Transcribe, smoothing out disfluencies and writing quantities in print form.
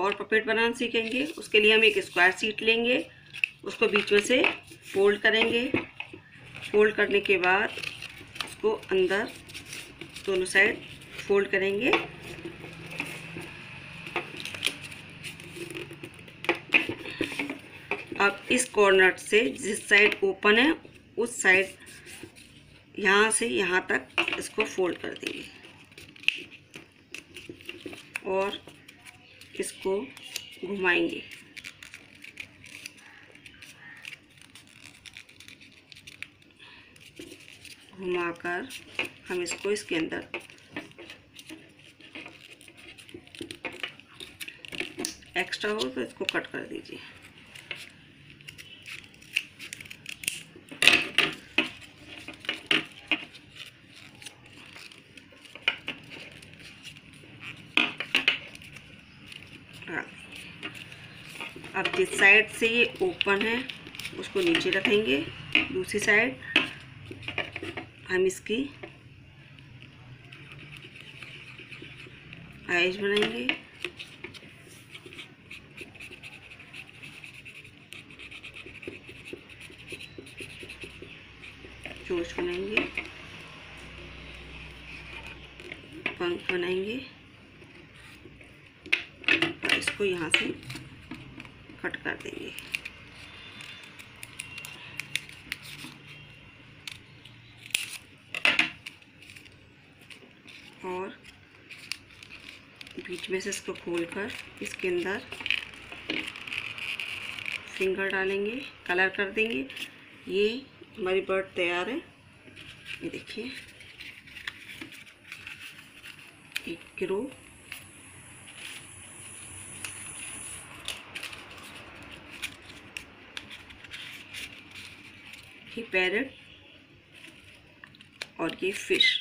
और पपेट बनाना सीखेंगे। उसके लिए हम एक स्क्वायर शीट लेंगे, उसको बीच में से फोल्ड करेंगे। फोल्ड करने के बाद उसको अंदर दोनों साइड फोल्ड करेंगे। अब इस कॉर्नर से जिस साइड ओपन है उस साइड यहाँ से यहाँ तक इसको फोल्ड कर देंगे और इसको घुमाएंगे। घुमाकर हम इसको इसके अंदर एक्स्ट्रा हो तो इसको कट कर दीजिए। अब जिस साइड से ये ओपन है उसको नीचे रखेंगे। दूसरी साइड हम इसकी आइज बनाएंगे। चोंच बनाएंगे, पंख बनाएंगे और इसको यहाँ से कट कर देंगे। और बीच में से इसको खोलकर इसके अंदर फिंगर डालेंगे, कलर कर देंगे। ये हमारी बर्ड तैयार है। ये देखिए, एक क्रो, ये पैरट और ये फिश।